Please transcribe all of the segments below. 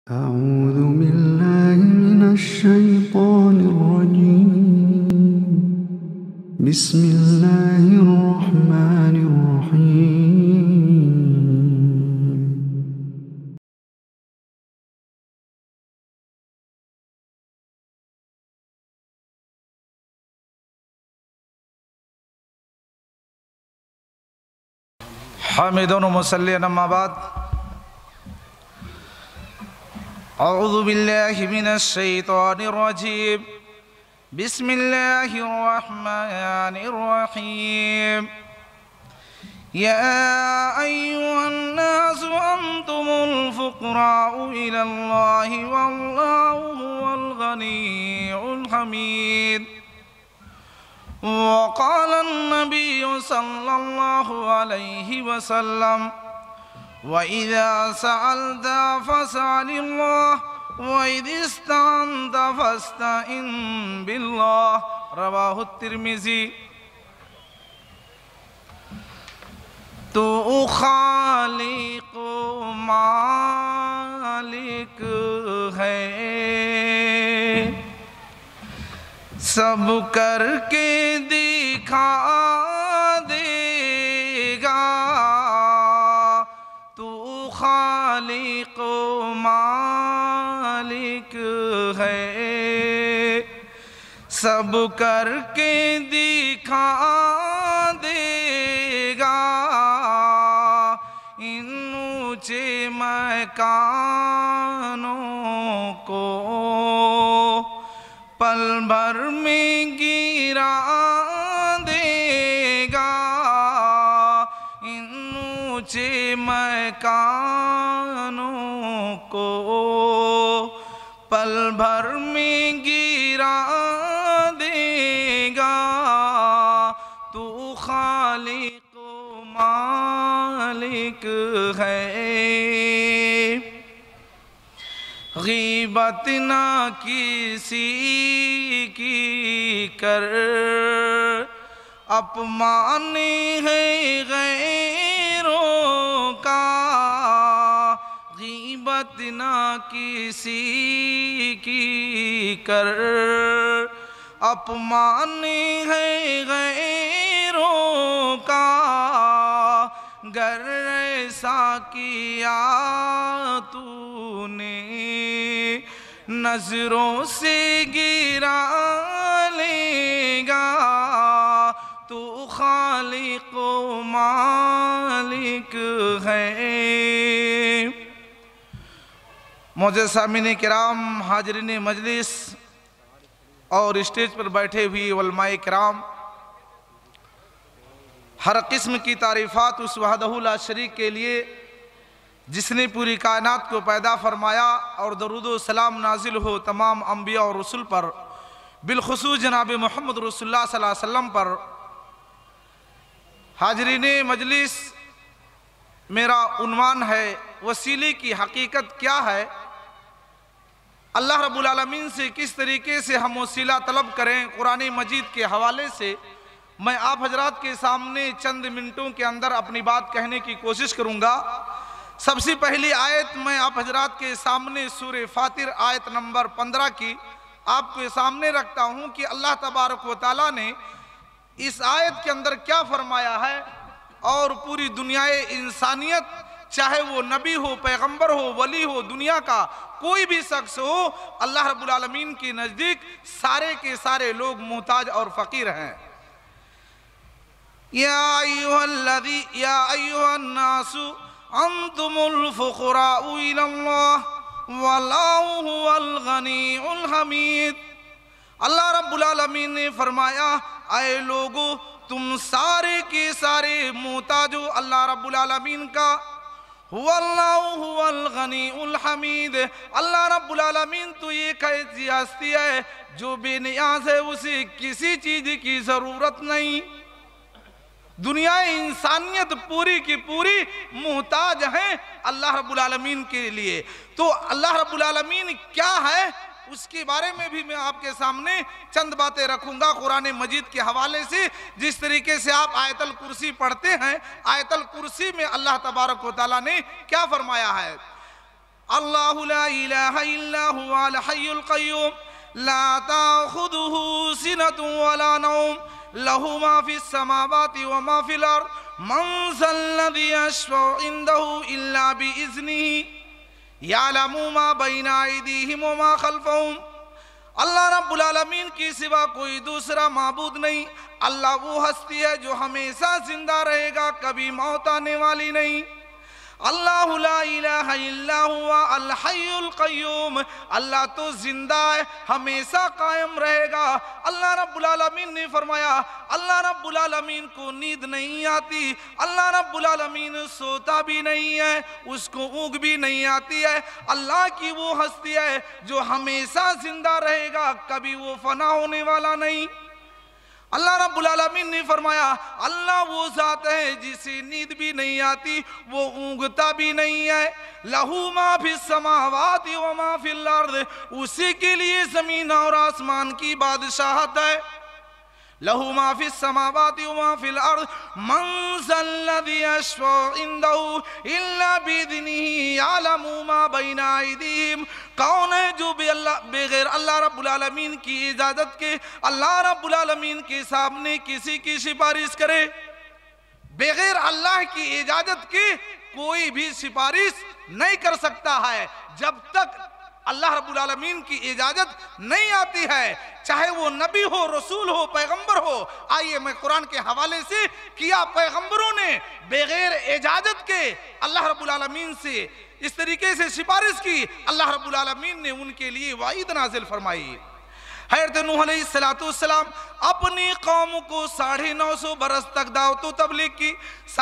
أعوذ بالله من الشيطان الرجيم. بسم الله الرحمن الرحيم. हामिदुन मुसल्लिन अम्मा बाद। अऊज़ु बिल्लाहि मिनश शैतानिर रजीम। बिस्मिल्लाहिर रहमानिर रहीम। या अय्युहन नासु अंतुमुल फुक़राउ इलल्लाहि वल्लाहु हुवल गनियुल हमीद। वक़ाल अन्नबिय्यु सल्लल्लाहु अलैहि वसल्लम वइज़ा सअल्ता फस्अलिल्लाह वइज़ा इस्तअन्ता फस्तइन बिल्लाह। रवाहु तिर्मिज़ी। तू खालिक मालिक है, सब करके दिखा देगा। तू खालिक मालिक है, सब करके दिखा देगा। इन ऊँचे मकानों को पल भर में गिरा देगा। इन ऊँचे मकानों को पल भर में गिरा देगा। तू खालिक मालिक है, ग़ीबत ना किसी की कर, अपमान है गैरों का। ग़ीबत ना किसी की कर, अपमान है गैरों का। गर ऐसा किया तूने नजरों से गिरा लेगा। तू खालिक मालिक है। मौजूद सामीन किराम, हाजरीन मजलिस और स्टेज पर बैठे हुए उलमाए किराम, हर किस्म की तारीफ़ात उस वहदहु ला शरीक के लिए जिसने पूरी कायनात को पैदा फरमाया, और दरूद व सलाम नाजिल हो तमाम अम्बिया और रसूल पर, बिलखुसूस जनाब मोहम्मद रसूलुल्लाह सल्लल्लाहु अलैहि वसल्लम पर। हाजरीन मजलिस, मेरा उन्वान है वसीले की हकीकत क्या है। अल्लाह रब्बुल आलमीन से किस तरीके से हम वसीला तलब करें, कुरान मजीद के हवाले से मैं आप हजरात के सामने चंद मिनटों के अंदर अपनी बात कहने की कोशिश करूंगा। सबसे पहली आयत मैं आप हजरात के सामने सूरह फातिर आयत नंबर 15 की आपके सामने रखता हूं कि अल्लाह तबारक व तआला ने इस आयत के अंदर क्या फरमाया है। और पूरी दुनियाए इंसानियत, चाहे वो नबी हो, पैगंबर हो, वली हो, दुनिया का कोई भी शख्स हो, अल्लाह रब्बुल आलमीन के नज़दीक सारे के सारे लोग मोहताज और फ़कीर हैं। या अय्युहन्नासु अंतुमुल फुक़राउ इलल्लाह वल्लाहु हुवल गनियुल हमीद। अल्लाह रब्बुल आलमीन ने फरमाया, आए लोगो तुम सारे के सारे मोहताज हो अल्लाह रब्बुल आलमीन का। वल्लाहु हुवल गनियुल हमीद। अल्लाह रब्बुल आलमीन तो एक ऐसी हस्ती है जो बेनियाज है, उसे किसी चीज़ की ज़रूरत नहीं। दुनिया इंसानियत पूरी की पूरी मोहताज है अल्लाह रब्बुल आलमीन के लिए। तो अल्लाह रब्बुल आलमीन क्या है उसके बारे में भी मैं आपके सामने चंद बातें रखूंगा कुरान मजीद के हवाले से। जिस तरीके से आप आयतल कुर्सी पढ़ते हैं, आयतल कुर्सी में अल्लाह तबारक व तआला ने क्या फरमाया है। अल्लाहु ला इलाहा इल्ला हुवल हय्युल क़य्यूम ला ताख़ुदुहु सिनतुन वला नौम लहु मा फिस समावाति व मा फिल अर्द मन ज़ल्लज़ी यशफ़उ इंदहु इल्ला बिइज़्निही यअलमु मा बैना अयदीहिम व मा ख़ल्फ़हुम। अल्लाह रब्बुल आलमीन के सिवा कोई दूसरा माबूद नहीं। अल्लाह वो हस्ती है जो हमेशा जिंदा रहेगा, कभी मौत आने वाली नहीं। अल्लाहु ला इलाहा इल्ला हुवा अल हय्युल क़य्यूम, अल्लाह तो जिंदा है, हमेशा कायम रहेगा। अल्लाह रब्बुल आलमीन ने फरमाया, अल्लाह रब्बुल आलमीन को नींद नहीं आती, अल्लाह रब्बुल आलमीन सोता भी नहीं है, उसको ऊँघ भी नहीं आती है। अल्लाह की वो हस्ती है जो हमेशा जिंदा रहेगा, कभी वो फना होने वाला नहीं। अल्लाह रब्बुल आलमीन ने फरमाया, अल्लाह वो ज़ात है जिसे नींद भी नहीं आती, वो ऊँघता भी नहीं है। लहू मा फिस समावाति व मा फिल अर्द, उसी के लिए ज़मीन और आसमान की बादशाहत है। लहू मा फिस समावाति व मा फिल अर्द मन ज़ल्लज़ी यशफ़उ इंदहु इल्ला बिइज़्निही यअलमु मा बैना अयदीहिम, कौन है जो बगैर अल्लाह रब्बुल आलमीन की इजाज़त के अल्लाह रब्बुल आलमीन के सामने किसी की सिफारिश करे। बगैर अल्लाह की इजाज़त के कोई भी सिफारिश नहीं कर सकता है जब तक अल्लाह रब्बुल आलमीन की इजाज़त नहीं आती है, चाहे वो नबी हो, रसूल हो, पैगंबर हो। आइए मैं कुरान के हवाले से किया पैगंबरों ने बगैर इजाज़त के अल्लाह रब्बुल आलमीन से इस तरीके से सिफारिश की, अल्लाह रब्बुल आलमीन ने उनके लिए वाइद नाजिल फरमाई। हज़रत नूह अलैहिस्सलाम अपनी कौम को 950 बरस तक दावत व तबलीग की,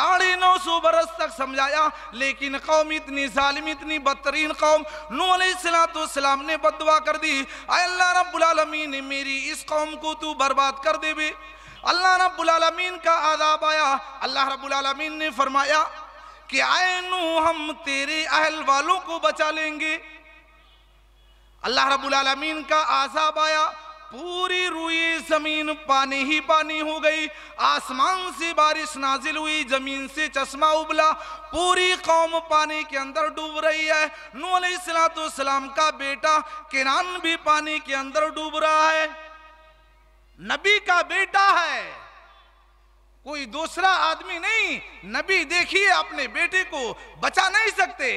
950 बरस तक समझाया, लेकिन कौम इतनी जालिम, इतनी बदतरीन कौम, नूह अलैहिस्सलाम ने बद्दुआ कर दी, अल्लाह रब्बुल आलमीन मेरी इस कौम को तू बर्बाद कर देवे। अल्लाह रब्बुल आलमीन का आज़ाब आया। अल्लाह रब्बुल आलमीन ने फरमाया कि आए नूह, हम तेरे अहल वालों को बचा लेंगे। अल्लाह रब्बुल आलमीन का आज़ाब आया, पूरी रुई जमीन पानी ही पानी हो गई, आसमान से बारिश नाजिल हुई, जमीन से चश्मा उबला, पूरी कौम पानी के अंदर डूब रही है। नूह अलैहिस्सलाम का बेटा केनान भी पानी के अंदर डूब रहा है, नबी का बेटा है, कोई दूसरा आदमी नहीं। नबी देखिए अपने बेटे को बचा नहीं सकते।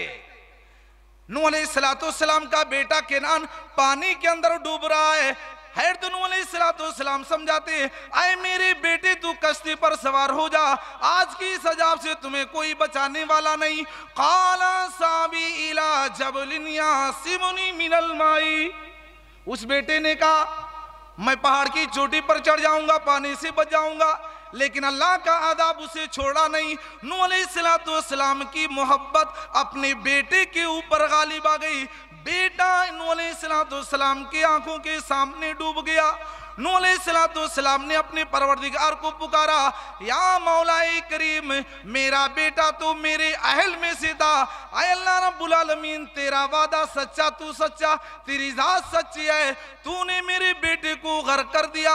नूह अलैहिस्सलाम का बेटा केनान पानी के अंदर डूब रहा है। हज़रत नूह अलैहिस्सलाम समझाते, आए मेरे बेटे तू कश्ती पर सवार हो जा, आज की सजा से तुम्हें कोई बचाने वाला नहीं। क़ाला साबी इला जबलिन यासिमुनी मिनल माई, उस बेटे ने कहा मैं पहाड़ की चोटी पर चढ़ जाऊंगा, पानी से बच जाऊंगा, लेकिन अल्लाह का आदाब उसे छोड़ा नहीं। नूह अलैहिस्सलाम की मोहब्बत अपने बेटे के ऊपर गालिब आ गई। बेटा नूह अलैहिस्सलाम की आंखों के सामने डूब गया। नूह अलैहिस्सलाम ने अपने परवरदिगार को पुकारा, या मौलाए करीम, मेरा बेटा तो मेरे अहल में से था। आए अल्लाह रब्बुल आलमीन, तेरा वादा सच्चा, तू सच्चा, तेरी जात सच्ची है, तूने मेरे बेटे को गर्क कर दिया।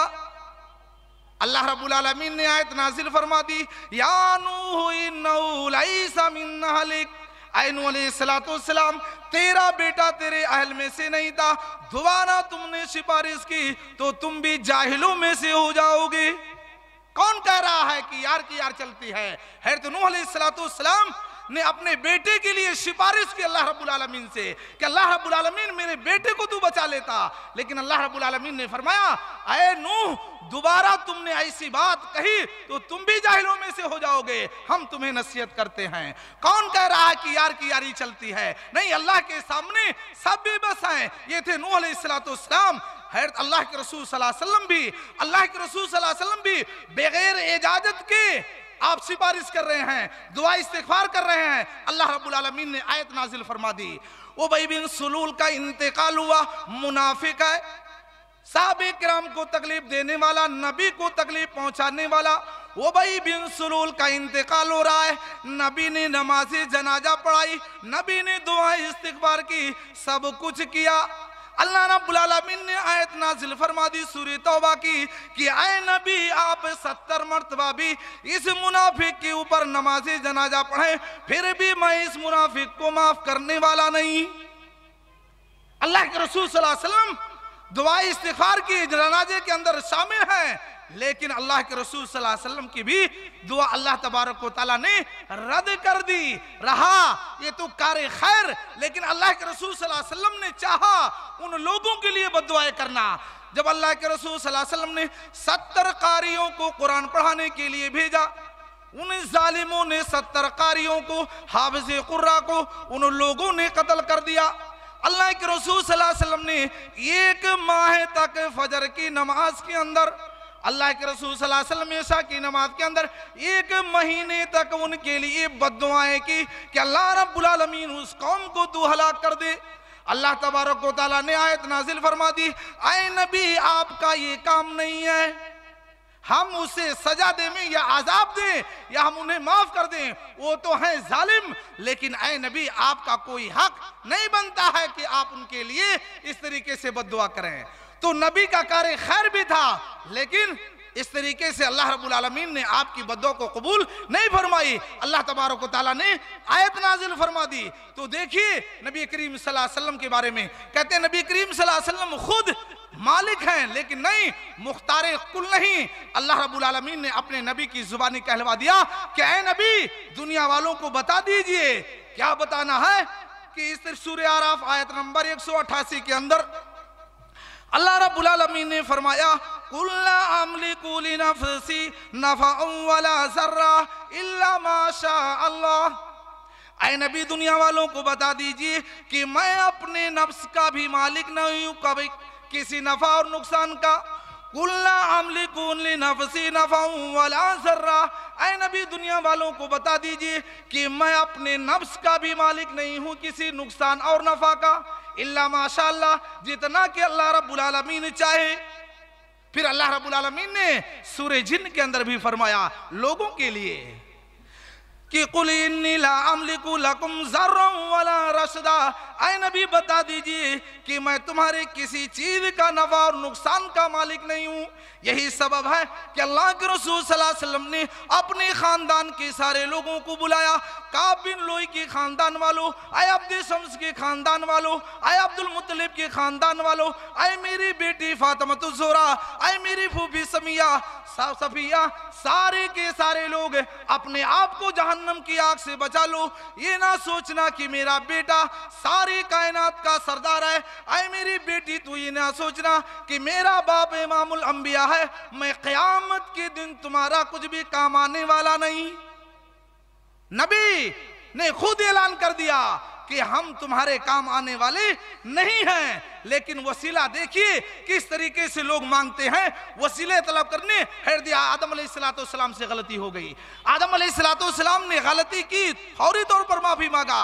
अल्लाह रब्बुल आलमीन ने आयत नाजिल फरमा दी, या नूह इन्नहु लैसा मिन अहलिक, ऐ नूह अलैहिस्सलाम, तेरा बेटा तेरे अहल में से नहीं था, दोबारा तुमने सिफारिश की तो तुम भी जाहिलों में से हो जाओगे। कौन कह रहा है कि यार की यार चलती है? हज़रत नूह अलैहिस्सलाम ने अपने बेटे के लिए सिफारिश की अल्लाह रब्बुल आलमीन से कि अल्लाह रब्बुल आलमीन मेरे बेटे को तू बचा लेता, लेकिन अल्लाह रब्बुल आलमीन ने फरमाया, ऐ नूह, दोबारा तुमने ऐसी बात कही तो तुम भी जाहिलों में से हो जाओगे, हम तुम्हें नसीहत करते हैं। कौन कह रहा है कि यार की यारी चलती है? नहीं, अल्लाह के सामने सब बेबस हैं। ये थे नूह अलैहिस्सलाम। हज़रत अल्लाह के रसूल सल्लल्लाहु अलैहि वसल्लम भी, अल्लाह के रसूल सल्लल्लाहु अलैहि वसल्लम भी बगैर इजाजत के आप सिफारिश कर रहे हैं, दुआ इस्तिग़फ़ार कर रहे हैं। अल्लाह रब्बुल आलमीन ने आयत नाजिल फरमा दी, उबई बिन सुलूल का इंतकाल हुआ, मुनाफिक है, साहबे किराम को तकलीफ देने वाला, नबी को तकलीफ पहुंचाने वाला। उबई बिन सुलूल का इंतकाल हो रहा है, नबी ने नमाज़े जनाजा पढ़ाई, नबी ने दुआ इस्तिग़फ़ार की, सब कुछ किया। अल्लाह रब्बुल आलमीन ने आयत नाजिल फरमा दी सूरह तौबा की कि ऐ नबी आप 70 मर्तबा भी इस मुनाफिक के ऊपर नमाज़े जनाजा पढ़े, फिर भी मैं इस मुनाफिक को माफ करने वाला नहीं। अल्लाह के रसूल सल्लल्लाहु अलैहि वसल्लम दुआ इस्तिग़फ़ार की जनाजे के अंदर शामिल हैं, लेकिन अल्लाह के रसूल सल्लल्लाहु अलैहि वसल्लम की भी दुआ अल्लाह तबारक व तआला ने रद्द कर दी। रहा ये तो कार खैर, लेकिन अल्लाह के रसूल सल्लल्लाहु अलैहि वसल्लम ने चाहा उन लोगों के लिए बद्दुआएं करना। जब अल्लाह के रसूल सल्लल्लाहु अलैहि वसल्लम ने 70 कारियों को कुरान पढ़ाने के लिए भेजा, उन जालिमों ने 70 कारियों को, हाफिज़ कुर्रा को, उन लोगों ने कत्ल कर दिया। अल्लाह के रसूल सल्लल्लाहु अलैहि वसल्लम ने 1 माह तक फजर की नमाज के अंदर, अल्लाह के रसूल सल्लल्लाहु अलैहि वसल्लम ईशा की नमाज के अंदर 1 महीने तक उनके लिए बद्दुआएं की कि अल्लाह रब्बुल आलमीन उस कौम को तू हलाक कर दे। अल्लाह तबारक व तआला ने आयत नाजिल फरमा दी, ऐ नबी आपका ये काम नहीं है, हम उसे सजा दें या आजाब दें या हम उन्हें माफ कर दें, वो तो हैं जालिम, लेकिन ऐ नबी आपका कोई हक नहीं बनता है कि आप उनके लिए इस तरीके से बद्दुआ करें। तो नबी का कार्य खैर भी था, लेकिन इस तरीके से अल्लाह रब्बुल आलमीन ने आपकी बद्दुआ को कबूल नहीं फरमाई। अल्लाह तबारक व तआला ने आयत नाजिल फरमा दी। तो देखिए नबी करीम सल्लल्लाहु अलैहि वसल्लम के बारे में कहते हैं, नबी करीम सल्लल्लाहु अलैहि वसल्लम खुद मालिक हैं, लेकिन नहीं मुख्तारे कुल नहीं। अल्लाह रब्बुल आलमीन ने अपने नबी की जुबानी कहलवा दिया कि ऐ नबी दुनिया वालों को बता दीजिए। क्या बताना है कि इस सूरह आराफ आयत नंबर 188 के अंदर अल्लाह रब्बुल आलमीन ने फरमाया, कुल ला अमलिकु लिनफ्सी नफ़अन वला ज़र्रा इल्ला मा शा अल्लाह। ऐ नबी दुनिया वालों को बता दीजिए कि मैं अपने नफ्स का भी मालिक नहीं हूँ, कभी किसी नफा और नुकसान का। कुल ला अमलिकु लिनफ्सी नफ़अन वला ज़र्रा, ऐ नबी दुनिया वालों को बता दीजिए कि मैं अपने नफ्स का भी मालिक नहीं हूँ किसी नुकसान और नफा का, इल्ला माशाअल्लाह, जितना कि अल्लाह रब्बुल आलमीन चाहे। फिर अल्लाह रब्बुल आलमीन ने सूरह जिन्न के अंदर भी फरमाया लोगों के लिए कि कुल इन्नी ला अमलिकु लकुम ज़र्रन वला रशदा, ऐ नबी बता दीजिए कि मैं तुम्हारे किसी चीज का नफा और नुकसान का मालिक नहीं हूँ। यही सबब है कि अल्लाह के रसूल सल्लल्लाहु अलैहि वसल्लम ने अपने खानदान के सारे लोगों को बुलाया। काब बिन लोई के खानदान वालों, आए अब्दे शम्स के खानदान वालों, आए अब्दुल मुत्तलिब के खानदान वालों, आए मेरी बेटी फातिमा ज़ोहरा, आए मेरी फूफी सफिया, सारे के सारे लोग अपने आप को जहन्नम की आग से बचा लो। ये ना सोचना कि मेरा बेटा सारी कायनात का सरदार है। आए मेरी बेटी तू ये ना सोचना कि मेरा बाप इमामुल अंबिया है, मैं क़यामत के दिन तुम्हारा कुछ भी काम आने वाला नहीं। नबी ने खुद ऐलान कर दिया कि हम तुम्हारे काम आने वाले नहीं हैं। लेकिन वसीला देखिए किस तरीके से लोग मांगते हैं, वसीले तलब करने। खैर दिया आदम अलैहिस्सलाम से गलती हो गई, आदम अलैहिस्सलाम ने गलती की, फौरी तौर पर माफी मांगा,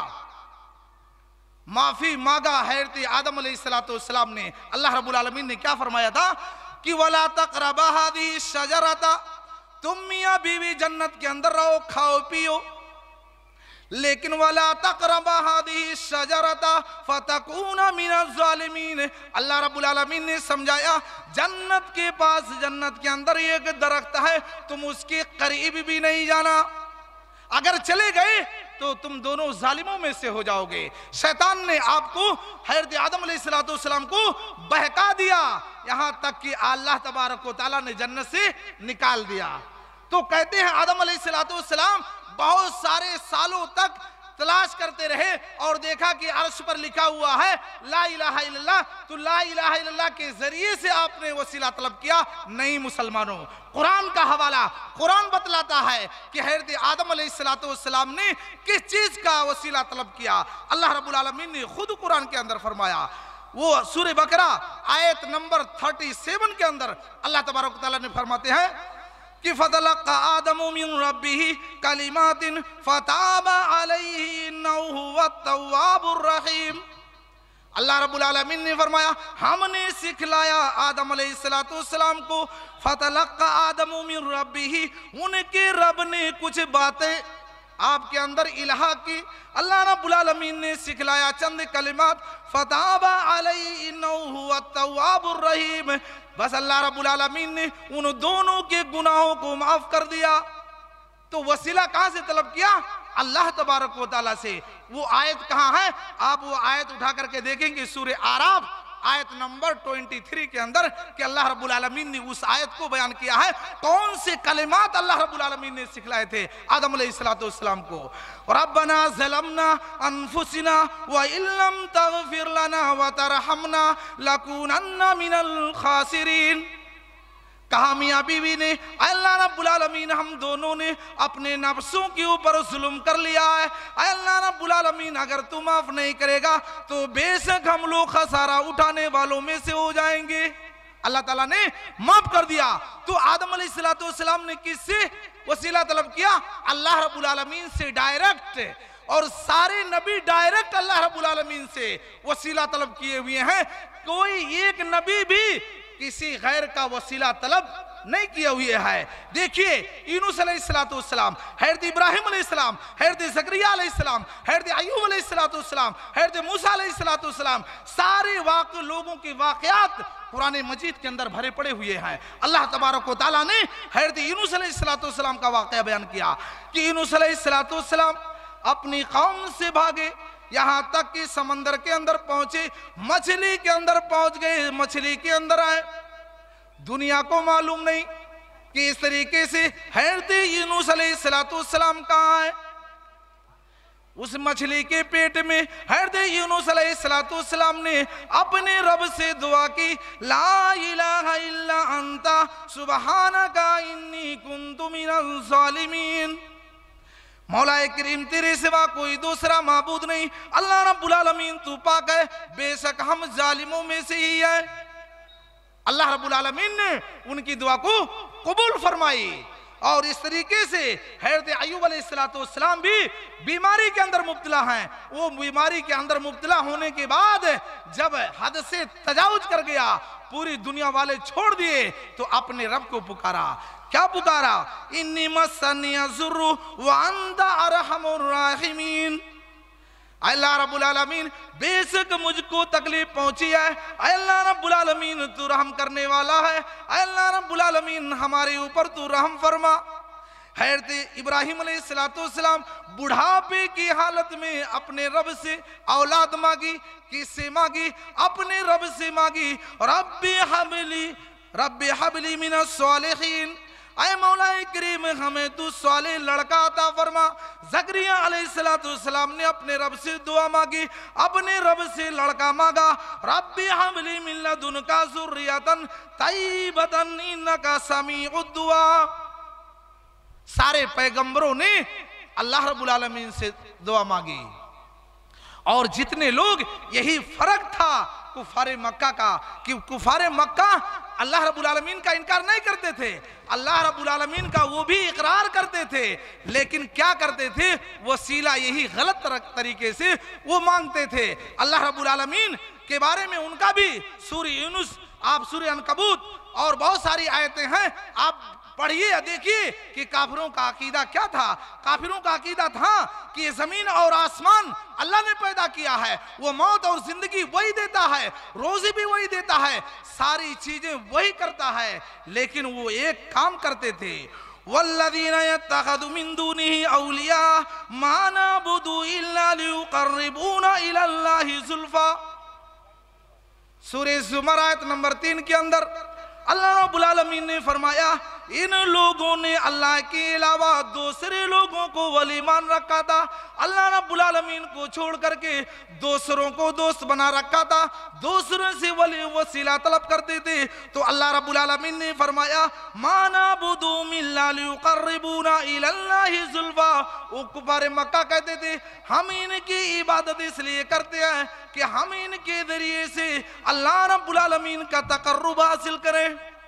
माफी मांगा। हैरती आदम अलैहिस्सलाम ने, अल्लाह रब्बुल आलमीन ने क्या फरमाया था कि वला तक़रबा हाज़िही शजरता, तुम मियां बीवी जन्नत के अंदर रहो, खाओ पियो, लेकिन वला तक़रबा हाज़िही शजरता फतकूना मिनज़ ज़ालिमीन। अल्लाह रब्बुल आलमीन ने समझाया जन्नत के पास, जन्नत के अंदर एक दरख्त है, तुम उसके करीब भी नहीं जाना, अगर चले गए तो तुम दोनों जालिमों में से हो जाओगे। शैतान ने आपको हज़रत आदम अलैहिस्सलाम को बहका दिया, यहाँ तक कि अल्लाह तबारक व तआला ने जन्नत से निकाल दिया। तो कहते हैं आदम अलैहिस्सलाम बहुत सारे सालों तक तलाश करते रहे और देखा कि अर्श पर लिखा हुआ है ला इलाहा इल्लल्लाह, तो ला इलाहा इल्लल्लाह के जरिए से आपने वसीला तलब किया। नहीं मुसलमानों, कुरान का हवाला, कुरान बतलाता है कि हज़रत आदम अलैहिस्सलाम ने किस चीज का वसीला तलब किया। अल्लाह रब्बुल आलमीन ने खुद कुरान के अंदर फरमाया, वो सूरह बकरा आयत नंबर 37 के अंदर अल्लाह तबारक व तआला ने फरमाते हैं कि फतलक़्क़ा आदमु मिन रब्बिही कलिमातिन फताबा अलैहि इन्नहु हुवत-तव्वाबुर रहीम। अल्लाह रब्बुल आलमीन ने फरमाया हमने सिखलाया आदम अलैहिस्सलाम को, फतलक़्क़ा आदमु मिन रब्बिही, उनके रब ने कुछ बातें आपके अंदर इलाहा की। अल्लाह रब्बुल आलमीन ने सिखलाया चंद कलिमात, फताबा अलैहि इन्नहु हुवत तव्वाबुर रहीम। बस अल्लाह रब्बुल आलमीन ने उन दोनों के गुनाहों को माफ कर दिया। तो वसीला कहां से तलब किया? अल्लाह तबारक व तआला से। वो आयत कहां है? आप वो आयत उठा करके देखेंगे सूरह आराफ आयत नंबर 23 के अंदर कि अल्लाह रब्बुल आलमीन ने उस आयत को बयान किया है। कौन से कलिमात अल्लाह रब्बुल आलमीन ने सिखलाए थे आदम अलैहिस्सलाम को? रब्बना ज़लमना अनफुसिना व इल्लम तगफिर लना व तरहमना लकुनन्ना मिनल खासिरीन। कहा मियां बीवी ने, अल्लाह रब्बुल आलमीन हम दोनों ने अपने नफ्सों के ऊपर जुल्म कर लिया है। अल्लाह रब्बुल आलमीन अगर तू माफ नहीं करेगा तो बेशक हम लोग खसारा उठाने वालों में से हो जाएंगे। अल्लाह ताला ने माफ कर दिया। तो आदम अलैहिस्सलाम ने किससे वसीला तलब किया? अल्लाह रब्बुल आलमीन से डायरेक्ट। और सारे नबी डायरेक्ट अल्लाह रब्बुल आलमीन से वसीला तलब किए हुए हैं। कोई एक नबी भी किसी गैर का वसीला तलब नहीं किए हुए है। देखिए यूनुस अलैहिस्सलाम, हज़रत इब्राहिम अलैहिस्सलाम, हज़रत ज़करिया अलैहिस्सलाम, हज़रत अय्यूब अलैहिस्सलाम, हज़रत मूसा अलैहिस्सलाम, सारे लोगों के वाक़यात कुरान मजीद के अंदर भरे पड़े हुए हैं। अल्लाह तबारक व तआला ने हज़रत यूनुस अलैहिस्सलाम का वाक़या बयान किया कि यूनुस अलैहिस्सलाम अपनी कौम से भागे, यहां तक कि समंदर के अंदर पहुंचे, मछली के अंदर पहुंच गए, मछली के अंदर आए। दुनिया को मालूम नहीं कि इस तरीके से हज़रत यूनुस अलैहिस्सलाम कहां है। उस मछली के पेट में हज़रत यूनुस अलैहिस्सलाम ने अपने रब से दुआ की, ला इलाहा इल्ला अंता सुबहानका इन्नी कुन्तु मिनज़ ज़ालिमीन। मौलाए करीम तेरे सिवा कोई दूसरा माबूद नहीं, अल्लाह रब्बुल आलमीन तू पाक है, बेशक हम जालिमों में से ही है। अल्लाह रब्बुल आलमीन ने उनकी दुआ को कबूल फरमाई। और इस तरीके से हज़रत अय्यूब अलैहिस्सलाम भी बीमारी के अंदर मुब्तला हैं। वो बीमारी के अंदर मुब्तला होने के बाद जब हद से तजावुज कर गया, पूरी दुनिया वाले छोड़ दिए, तो अपने रब को पुकारा। क्या पुकारा? इन्नी मस्सनी अज़ुर्रु व अंता अरहमुर राहिमीन। अल्लाह रब्बुल आलमीन बेशक मुझको तकलीफ पहुंची है, अल्लाह रब्बुल आलमीन तू रहम करने वाला है, अल्लाह रब्बुल आलमीन हमारे ऊपर तू रहम फरमा। हज़रत इब्राहिम अलैहिस्सलाम बुढ़ापे की हालत में अपने रब से औलाद मांगी। किससे मांगी? अपने रब से मांगी। रब्बी हबली मिनस सालिहीन, ऐ मौलाए करीम हमें तू साले लड़का अता फरमा। ज़करिया अलैहिस्सलाम ने अपने रब से दुआ मांगी, अपने रब से लड़का मांगा। रब्बी हबली मिन लदुनका ज़ुर्रियतन तय्यिबतन इन्नका समीउद दुआ। सारे पैगंबरों ने अल्लाह रब्बुल आलमीन से दुआ मांगी। और जितने लोग, यही फर्क था कुफारे मक्का का कि कुफारे मक्का अल्लाह रब्बुल आलमीन का इनकार नहीं करते थे, अल्लाह रब्बुल आलमीन का वो भी इकरार करते थे, लेकिन क्या करते थे? वसीला यही गलत तरीके से वो मांगते थे। अल्लाह रब्बुल आलमीन के बारे में उनका भी सूरह यूनुस, आप सूरह अनकबूत और बहुत सारी आयतें हैं, आप पढ़िए, देखिए कि काफिरों का अकीदा क्या था। काफिरों का अकीदा था कि जमीन और आसमान अल्लाह ने पैदा किया है, वो मौत और जिंदगी वही देता है, रोजी भी वही देता है, सारी चीजें वही करता है, लेकिन वो एक काम करते थे, वल्लज़ीना यत्तख़ज़ू मिन दूनिही औलिया मा नअबुदु इल्ला लियुक़र्रिबूना इलल्लाहि ज़ुल्फ़ा। सूरह ज़ुमर आयत नंबर 3 के अंदर अल्लाह रब्बुल आलमीन ने फरमाया, इन लोगों ने अल्लाह के अलावा दूसरे लोगों को वली मान रखा था, अल्लाह रब्बुल आलमीन को छोड़ करके दूसरों को दोस्त बना रखा था, दूसरों से वली वसीला तलब करते थे। तो अल्लाह रब्बुल आलमीन ने फरमाया, मा नअबुदु इल्ला लियुक़र्रिबूना इलल्लाहि ज़ुल्फ़ा। वो कुफारे मक्का कहते थे, हम इनकी इबादत इसलिए करते हैं कि हम इनके जरिए से अल्लाह रब्बुल आलमीन का तक़र्रुब हासिल करें।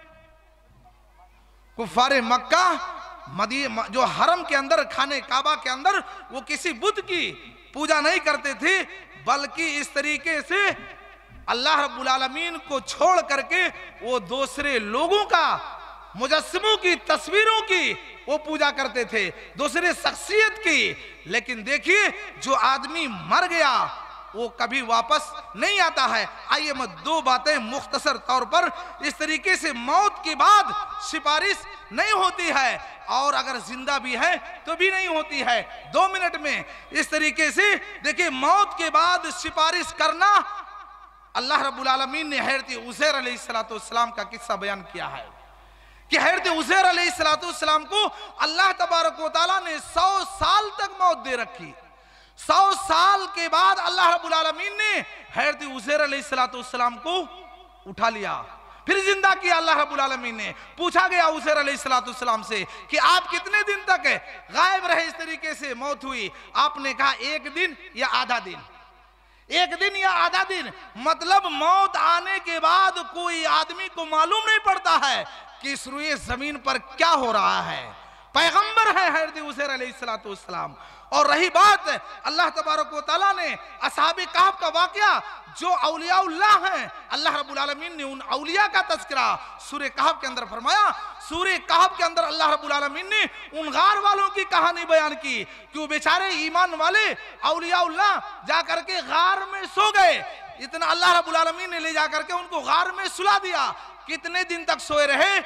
कुफारे मक्का जो हरम के अंदर, खाने काबा के अंदर, वो किसी बुत की पूजा नहीं करते थे, बल्कि इस तरीके से अल्लाह रब्बुल आलमीन को छोड़ करके वो दूसरे लोगों का मुजस्सिमों की, तस्वीरों की वो पूजा करते थे, दूसरे शख्सियत की। लेकिन देखिए जो आदमी मर गया वो कभी वापस नहीं आता है। आइए मैं दो बातें मुख्तसर तौर पर, इस तरीके से मौत के बाद सिफारिश नहीं होती है और अगर जिंदा भी है तो भी नहीं होती है। 2 मिनट में इस तरीके से देखिए मौत के बाद सिफारिश करना, अल्लाह रब्बुल आलमीन ने हज़रत उज़ैर अलैहिस्सलाम का किस्सा बयान किया है कि हज़रत उज़ैर अलैहिस्सलाम को अल्लाह तबारक व तआला ने 100 साल तक मौत दे रखी। 100 साल के बाद अल्लाह रब्बुल आलमीन ने हज़रत उज़ैर अलैहिस्सलाम को उठा लिया, फिर जिंदा किया। अल्लाह रब्बुल आलमीन ने पूछा गया उज़ैर अलैहिस्सलाम से कि आप कितने दिन तक गायब रहे, इस तरीके से मौत हुई? आपने कहा 1 दिन या आधा दिन। 1 दिन या आधा दिन मतलब मौत आने के बाद कोई आदमी को मालूम नहीं पड़ता है कि इस रुए जमीन पर क्या हो रहा है। पैगंबर है हज़रत उज़ैर अलैहिस्सलाम। और रही बात अल्लाह तबारक व तआला ने असहाबे कहफ का वाकया, जो औलियाउल्लाह हैं, अल्लाह रब्बुल आलमीन ने उन औलिया का तज़किरा सूरह कहफ के अंदर फरमाया। सूरह कहफ के अंदर अल्लाह रब्बुल आलमीन ने उन गार वालों की कहानी बयान की कि वो बेचारे ईमान वाले औलियाउल्लाह जा करके गार में सो गए। इतना अल्लाह रब्बुल आलमीन ने ले जा करके उनको गार में सुला दिया। कितने दिन तक सोए रहे?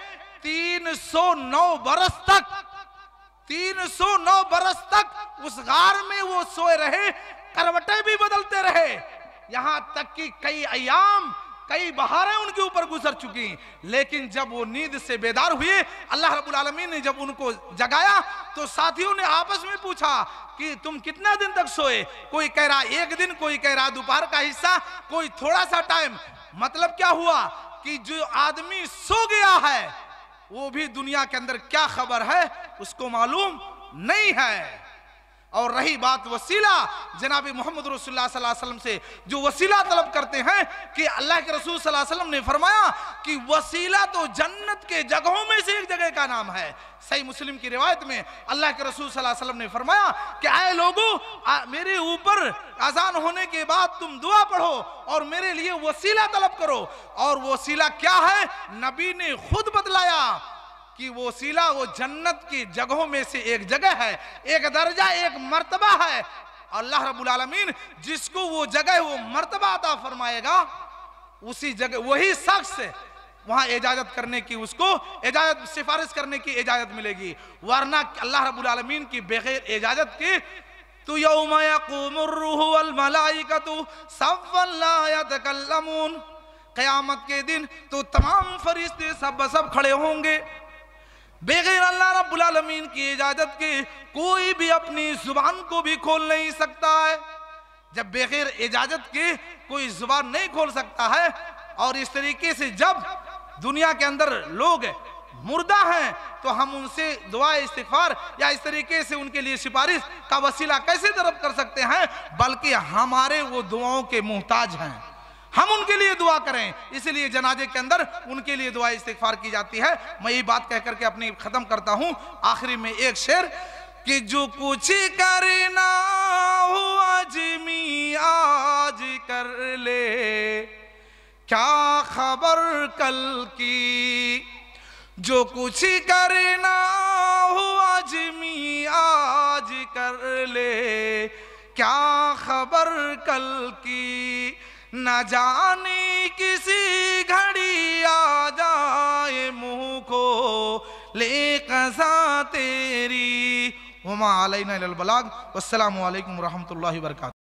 309 बरस तक। 309 बरस तक उस गार में वो सोए रहे, करवटें भी बदलते रहे, यहां तक कि कई अयाम, कई बहारें उनके ऊपर गुजर चुकी। लेकिन जब वो नींद से बेदार हुए, अल्लाह रब्बुल आलमीन ने जब उनको जगाया तो साथियों ने आपस में पूछा कि तुम कितना दिन तक सोए? कोई कह रहा 1 दिन, कोई कह रहा दोपहर का हिस्सा, कोई थोड़ा सा टाइम। मतलब क्या हुआ कि जो आदमी सो गया है वो भी दुनिया के अंदर क्या खबर है उसको मालूम नहीं है। और रही बात वसीला, जनाब मोहम्मद रसूलुल्लाह सल्लल्लाहु अलैहि वसल्लम से जो वसीला तलब करते हैं कि अल्लाह के रसूल सल्लल्लाहु अलैहि वसल्लम ने फरमाया कि वसीला तो जन्नत के जगहों में से एक जगह का नाम है। सही मुस्लिम की रिवायत में अल्लाह के रसूल सल्लल्लाहु अलैहि वसल्लम ने फरमाया कि आए लोगों, मेरे ऊपर अजान होने के बाद तुम दुआ पढ़ो और मेरे लिए वसीला तलब करो। और वसीला क्या है? नबी ने खुद बतलाया कि वो वसीला वो जन्नत की जगहों में से एक जगह है, एक दर्जा, एक मर्तबा है। अल्लाह रब्बुल आलमीन जिसको वो जगह, वो मर्तबा अता फरमाएगा, उसी जगह वही शख्स वहां इजाजत करने की, उसको इजाजत, सिफारिश करने की इजाजत मिलेगी। वरना अल्लाह रब्बुल आलमीन की बगैर इजाजत के तो यौम यक़ूमुर रूहु वल मलाइकतु सफ़्फ़न ला यतकल्लमून, क़यामत के दिन तो तमाम फरिश्ते सब खड़े होंगे, बगैर अल्लाह रब्बुल आलमीन की इजाजत के कोई भी अपनी जुबान को भी खोल नहीं सकता है। जब बगैर इजाजत के कोई जुबान नहीं खोल सकता है, और इस तरीके से जब दुनिया के अंदर लोग मुर्दा हैं तो हम उनसे दुआ इस्तिग़फ़ार या इस तरीके से उनके लिए सिफारिश का वसीला कैसे तलब कर सकते हैं? बल्कि हमारे वो दुआओं के मोहताज हैं, हम उनके लिए दुआ करें। इसलिए जनाजे के अंदर उनके लिए दुआ इस्तिग़फ़ार की जाती है। मैं ये बात कह करके अपनी खत्म करता हूं। आखिरी में एक शेर कि जो कुछ करना हो आजमी आज कर ले, क्या खबर कल की। जो कुछ करना हो आजमी आज कर ले, क्या खबर कल की। न जाने किसी घड़ी आ जाए मुँह को ले क़ज़ा तेरी। वमा अलैना इल्लल बलाग। वस्सलामु अलैकुम व रहमतुल्लाहि व बरकातुहू।